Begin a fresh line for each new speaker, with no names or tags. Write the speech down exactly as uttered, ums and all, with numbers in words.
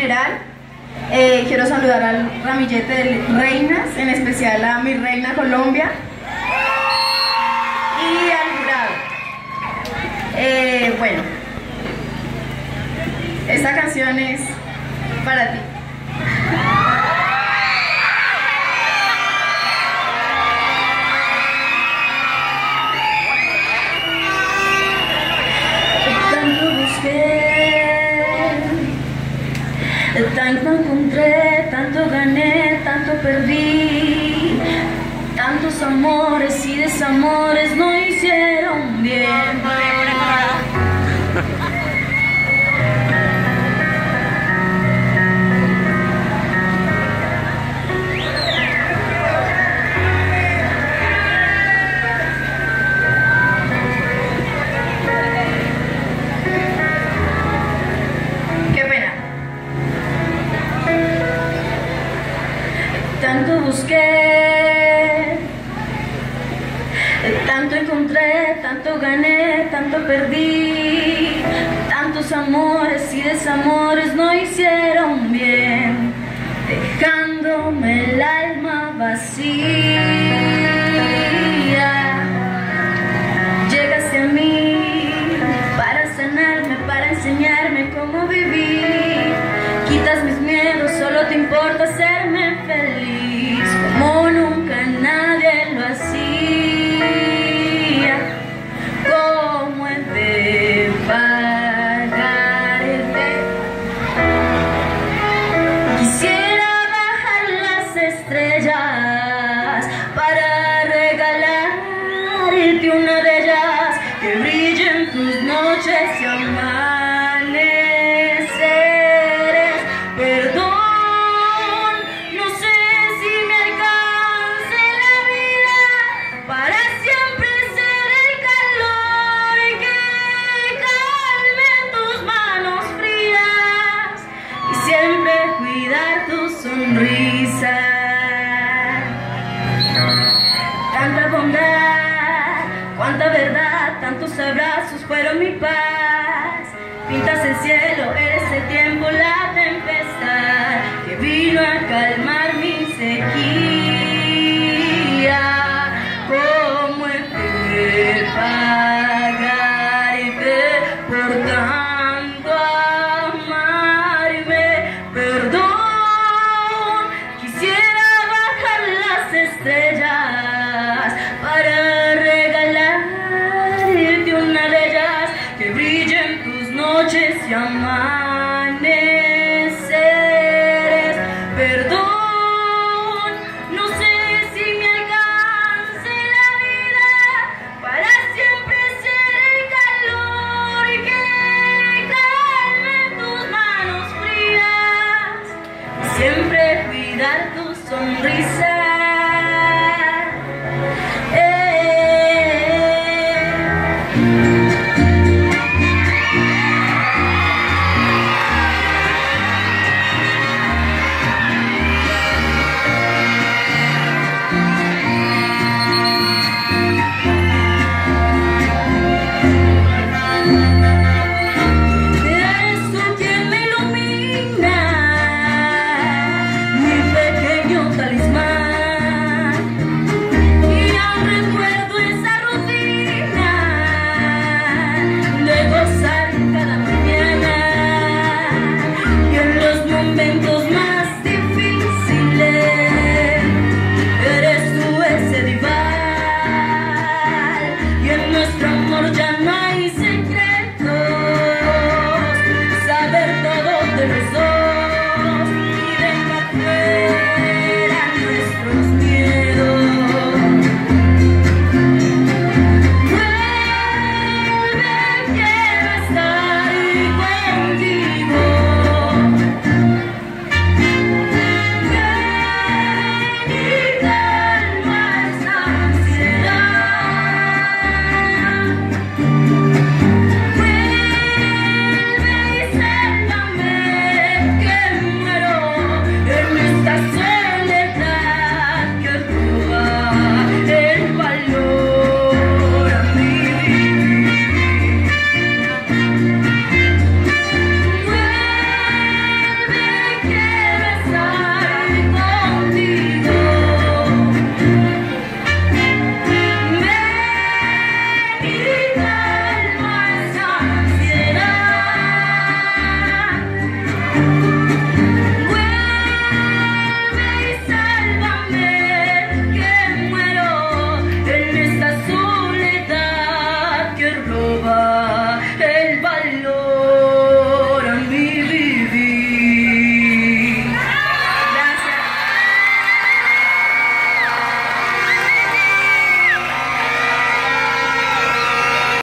general. Eh, quiero saludar al ramillete de reinas, en especial a mi reina Colombia y al jurado. Eh, bueno, esta canción es para ti.
Tanto encontré, tanto gané, tanto perdí. Tantos amores y desamores no hicieron bien. Tanto busqué, tanto encontré, tanto gané, tanto perdí. Tantos amores y desamores no hicieron bien, dejándome el alma vacía. Llegaste a mí para sanarme, para enseñarme cómo vivir. Quitas mis miedos, solo te importa hacerme feliz, como nunca nadie lo hacía. ¿Cómo he de pagarte? Quisiera bajar las estrellas para regalarte una de ellas, que brille en tus noches y amaneceres. Perdón, no sé si me alcance la vida para siempre ser el calor que calme tus manos frías y siempre cuidar tu sonrisa. Tanta bondad, cuánta verdad, tantos abrazos fueron mi paz. Pintas el cielo, eres el tiempo, la tempestad que vino a calmar.